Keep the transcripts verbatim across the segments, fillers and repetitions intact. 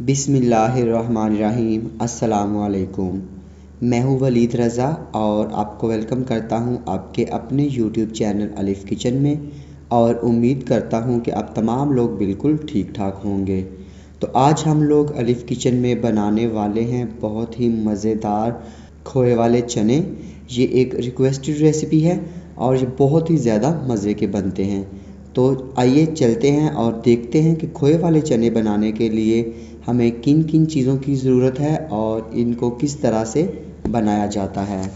बिस्मिल्लाहिर्रहमानिर्रहीम। अस्सलामुअलैकुम। मैं हूँ वलीद रज़ा और आपको वेलकम करता हूँ आपके अपने यूट्यूब चैनल अलिफ़ किचन में, और उम्मीद करता हूँ कि आप तमाम लोग बिल्कुल ठीक ठाक होंगे। तो आज हम लोग अलिफ़ किचन में बनाने वाले हैं बहुत ही मज़ेदार खोए वाले चने। ये एक रिक्वेस्टेड रेसिपी है और ये बहुत ही ज़्यादा मज़े के बनते हैं। तो आइए चलते हैं और देखते हैं कि खोए वाले चने बनाने के लिए हमें किन किन चीज़ों की ज़रूरत है और इनको किस तरह से बनाया जाता है।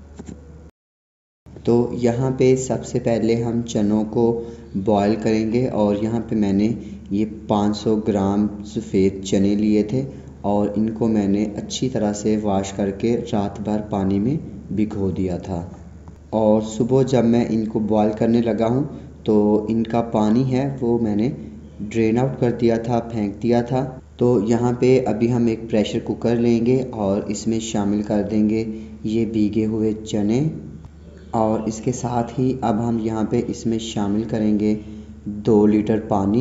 तो यहाँ पे सबसे पहले हम चनों को बॉईल करेंगे, और यहाँ पे मैंने ये पाँच सौ ग्राम सफ़ेद चने लिए थे और इनको मैंने अच्छी तरह से वॉश करके रात भर पानी में भिगो दिया था। और सुबह जब मैं इनको बॉईल करने लगा हूँ तो इनका पानी है वो मैंने ड्रेन आउट कर दिया था, फेंक दिया था। तो यहाँ पे अभी हम एक प्रेशर कुकर लेंगे और इसमें शामिल कर देंगे ये भीगे हुए चने, और इसके साथ ही अब हम यहाँ पे इसमें शामिल करेंगे दो लीटर पानी,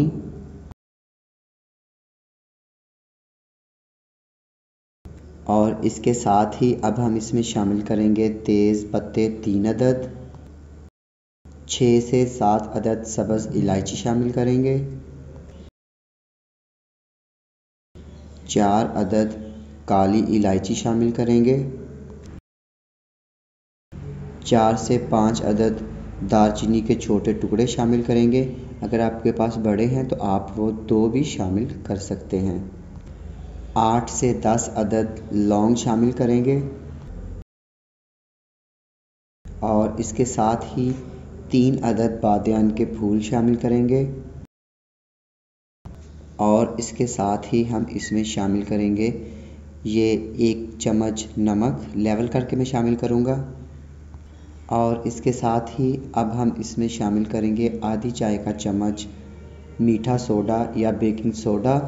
और इसके साथ ही अब हम इसमें शामिल करेंगे तेज़ पत्ते तीन अदद, छः से सात अदद सब्ज़ इलायची शामिल करेंगे, चार अदद काली इलायची शामिल करेंगे, चार से पाँच अदद दालचीनी के छोटे टुकड़े शामिल करेंगे। अगर आपके पास बड़े हैं तो आप वो दो भी शामिल कर सकते हैं। आठ से दस अदद लौंग शामिल करेंगे, और इसके साथ ही तीन अदद बादियान के फूल शामिल करेंगे, और इसके साथ ही हम इसमें शामिल करेंगे ये एक चम्मच नमक, लेवल करके मैं शामिल करूँगा, और इसके साथ ही अब हम इसमें शामिल करेंगे आधी चाय का चम्मच मीठा सोडा या बेकिंग सोडा।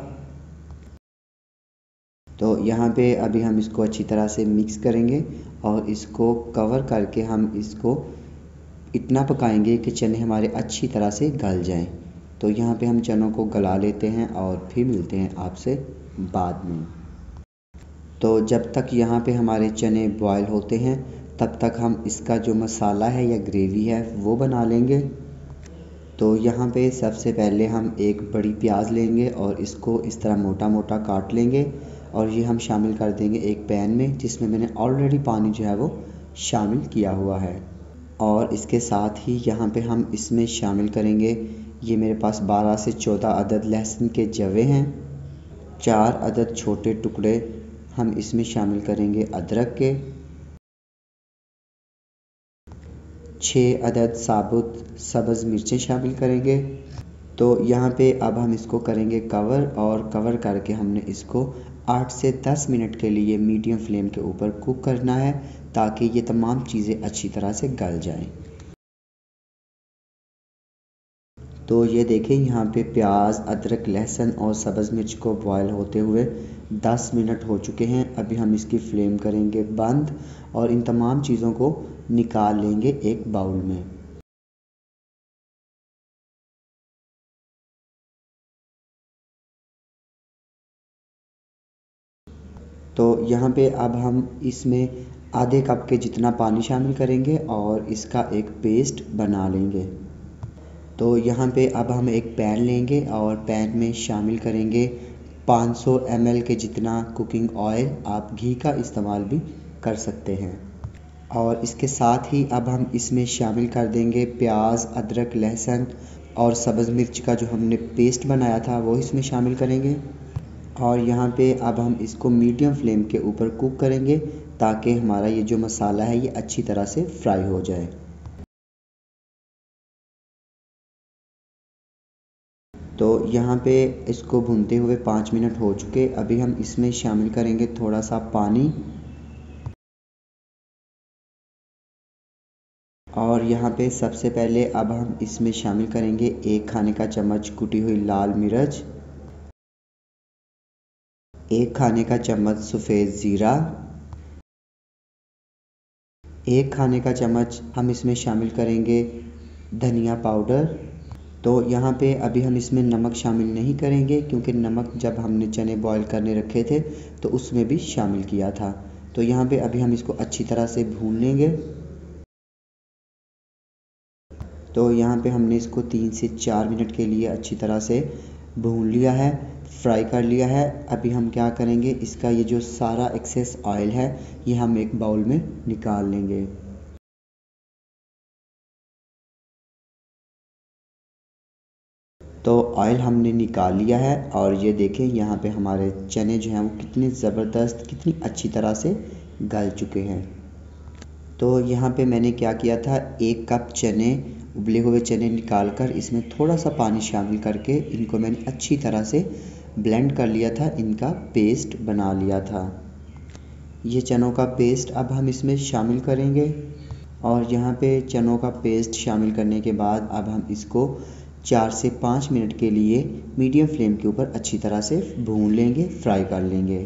तो यहाँ पे अभी हम इसको अच्छी तरह से मिक्स करेंगे और इसको कवर करके हम इसको इतना पकाएंगे कि चने हमारे अच्छी तरह से गल जाएं। तो यहाँ पे हम चनों को गला लेते हैं और फिर मिलते हैं आपसे बाद में। तो जब तक यहाँ पे हमारे चने बॉयल होते हैं तब तक हम इसका जो मसाला है या ग्रेवी है वो बना लेंगे। तो यहाँ पे सबसे पहले हम एक बड़ी प्याज लेंगे और इसको इस तरह मोटा मोटा काट लेंगे, और ये हम शामिल कर देंगे एक पैन में जिसमें मैंने ऑलरेडी पानी जो है वो शामिल किया हुआ है। और इसके साथ ही यहाँ पे हम इसमें शामिल करेंगे, ये मेरे पास बारह से चौदह अदद लहसुन के जवे हैं, चार अदद छोटे टुकड़े हम इसमें शामिल करेंगे अदरक के, छः अदद साबुत सब्ज़ मिर्चें शामिल करेंगे। तो यहाँ पे अब हम इसको करेंगे कवर, और कवर करके हमने इसको आठ से दस मिनट के लिए मीडियम फ्लेम के ऊपर कुक करना है ताकि ये तमाम चीज़ें अच्छी तरह से गल जाएं। तो ये देखें यहाँ पे प्याज, अदरक, लहसुन और सब्ज़ मिर्च को बॉयल होते हुए दस मिनट हो चुके हैं। अभी हम इसकी फ्लेम करेंगे बंद और इन तमाम चीज़ों को निकाल लेंगे एक बाउल में। तो यहाँ पे अब हम इसमें आधे कप के जितना पानी शामिल करेंगे और इसका एक पेस्ट बना लेंगे। तो यहाँ पे अब हम एक पैन लेंगे और पैन में शामिल करेंगे पाँच सौ एम एल के जितना कुकिंग ऑयल, आप घी का इस्तेमाल भी कर सकते हैं। और इसके साथ ही अब हम इसमें शामिल कर देंगे प्याज, अदरक, लहसुन और सब्ज़ मिर्च का जो हमने पेस्ट बनाया था वो इसमें शामिल करेंगे, और यहाँ पे अब हम इसको मीडियम फ्लेम के ऊपर कुक करेंगे ताकि हमारा ये जो मसाला है ये अच्छी तरह से फ्राई हो जाए। तो यहाँ पे इसको भूनते हुए पाँच मिनट हो चुके। अभी हम इसमें शामिल करेंगे थोड़ा सा पानी, और यहाँ पे सबसे पहले अब हम इसमें शामिल करेंगे एक खाने का चम्मच कुटी हुई लाल मिर्च, एक खाने का चम्मच सफ़ेद ज़ीरा, एक खाने का चम्मच हम इसमें शामिल करेंगे धनिया पाउडर, तो यहाँ पे अभी हम इसमें नमक शामिल नहीं करेंगे, क्योंकि नमक जब हमने चने बॉईल करने रखे थे तो उसमें भी शामिल किया था। तो यहाँ पे अभी हम इसको अच्छी तरह से भून लेंगे। तो यहाँ पे हमने इसको तीन से चार मिनट के लिए अच्छी तरह से भून लिया है, फ्राई कर लिया है। अभी हम क्या करेंगे, इसका ये जो सारा एक्सेस ऑयल है ये हम एक बाउल में निकाल लेंगे। तो ऑयल हमने निकाल लिया है और ये देखें यहाँ पे हमारे चने जो हैं वो कितने ज़बरदस्त, कितनी अच्छी तरह से गल चुके हैं। तो यहाँ पे मैंने क्या किया था, एक कप चने, उबले हुए चने निकाल कर इसमें थोड़ा सा पानी शामिल करके इनको मैंने अच्छी तरह से ब्लेंड कर लिया था, इनका पेस्ट बना लिया था। ये चनों का पेस्ट अब हम इसमें शामिल करेंगे और यहाँ पे चनों का पेस्ट शामिल करने के बाद अब हम इसको चार से पाँच मिनट के लिए मीडियम फ्लेम के ऊपर अच्छी तरह से भून लेंगे, फ्राई कर लेंगे।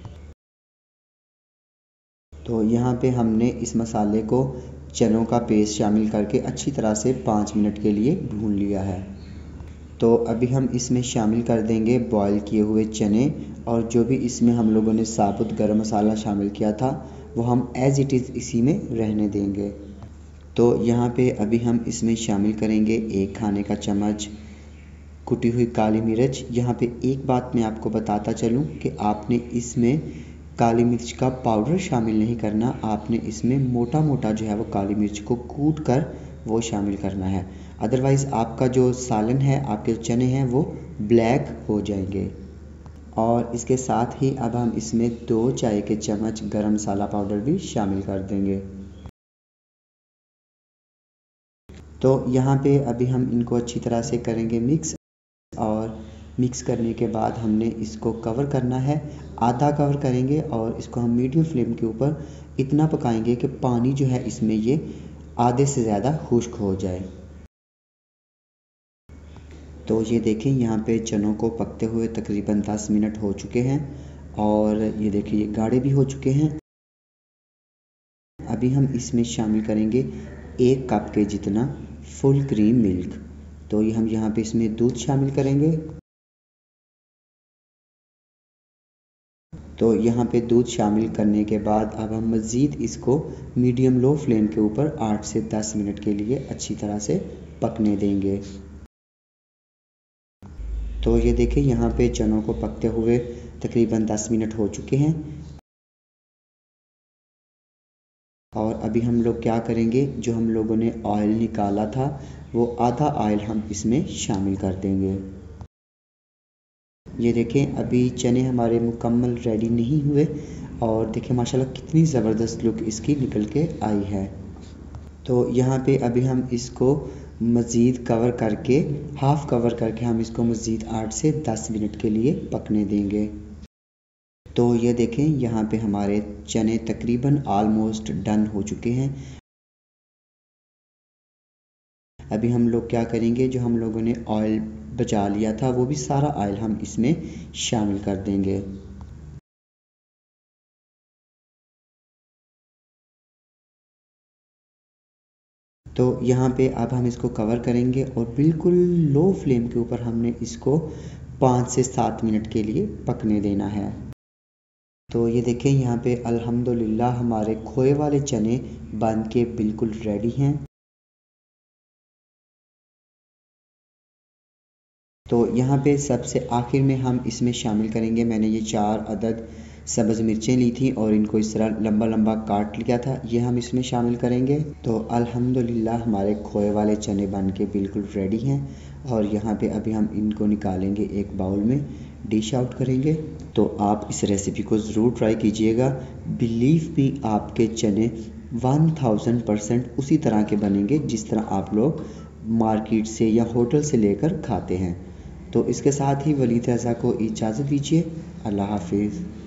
तो यहाँ पे हमने इस मसाले को चनों का पेस्ट शामिल करके अच्छी तरह से पाँच मिनट के लिए भून लिया है। तो अभी हम इसमें शामिल कर देंगे बॉईल किए हुए चने, और जो भी इसमें हम लोगों ने साबुत गरम मसाला शामिल किया था वो हम एज इट इज़ इसी में रहने देंगे। तो यहाँ पे अभी हम इसमें शामिल करेंगे एक खाने का चम्मच कुटी हुई काली मिर्च। यहाँ पे एक बात मैं आपको बताता चलूँ कि आपने इसमें काली मिर्च का पाउडर शामिल नहीं करना, आपने इसमें मोटा मोटा जो है वो काली मिर्च को कूट कर वो शामिल करना है, अदरवाइज़ आपका जो सालन है, आपके चने हैं वो ब्लैक हो जाएंगे। और इसके साथ ही अब हम इसमें दो चाय के चम्मच गरम मसाला पाउडर भी शामिल कर देंगे। तो यहाँ पे अभी हम इनको अच्छी तरह से करेंगे मिक्स, और मिक्स करने के बाद हमने इसको कवर करना है, आधा कवर करेंगे और इसको हम मीडियम फ्लेम के ऊपर इतना पकाएंगे कि पानी जो है इसमें ये आधे से ज़्यादा खुश्क हो जाए। तो ये देखें यहाँ पे चनों को पकते हुए तकरीबन दस मिनट हो चुके हैं और ये देखिए ये गाढ़े भी हो चुके हैं। अभी हम इसमें शामिल करेंगे एक कप के जितना फुल क्रीम मिल्क। तो ये हम यहाँ पे इसमें दूध शामिल करेंगे। तो यहाँ पे दूध शामिल करने के बाद अब हम मज़ीद इसको मीडियम लो फ्लेम के ऊपर आठ से दस मिनट के लिए अच्छी तरह से पकने देंगे। तो ये देखिए यहाँ पे चनों को पकते हुए तकरीबन दस मिनट हो चुके हैं और अभी हम लोग क्या करेंगे, जो हम लोगों ने ऑयल निकाला था वो आधा ऑयल हम इसमें शामिल कर देंगे। ये देखें अभी चने हमारे मुकम्मल रेडी नहीं हुए और देखें माशाल्लाह कितनी ज़बरदस्त लुक इसकी निकल के आई है। तो यहाँ पे अभी हम इसको मज़ीद कवर करके, हाफ़ कवर करके हम इसको मज़ीद आठ से दस मिनट के लिए पकने देंगे। तो ये देखें यहाँ पे हमारे चने तकरीबन आलमोस्ट डन हो चुके हैं। अभी हम लोग क्या करेंगे, जो हम लोगों ने ऑयल बचा लिया था वो भी सारा ऑयल हम इसमें शामिल कर देंगे। तो यहाँ पे अब हम इसको कवर करेंगे और बिल्कुल लो फ्लेम के ऊपर हमने इसको पाँच से सात मिनट के लिए पकने देना है। तो ये देखें यहाँ पे अल्हम्दुलिल्लाह हमारे खोए वाले चने बन के बिल्कुल रेडी हैं। तो यहाँ पे सबसे आखिर में हम इसमें शामिल करेंगे, मैंने ये चार अदद सब्ज़ मिर्चें ली थी और इनको इस तरह लंबा लंबा काट लिया था, ये हम इसमें शामिल करेंगे। तो अल्हम्दुलिल्लाह हमारे खोए वाले चने बन के बिल्कुल रेडी हैं और यहाँ पे अभी हम इनको निकालेंगे, एक बाउल में डिश आउट करेंगे। तो आप इस रेसिपी को ज़रूर ट्राई कीजिएगा, बिलीव भी आपके चने वन थाउजेंड परसेंट उसी तरह के बनेंगे जिस तरह आप लोग मार्केट से या होटल से लेकर खाते हैं। तो इसके साथ ही वलीद रज़ा को इजाज़त दीजिए। अल्लाह हाफिज़।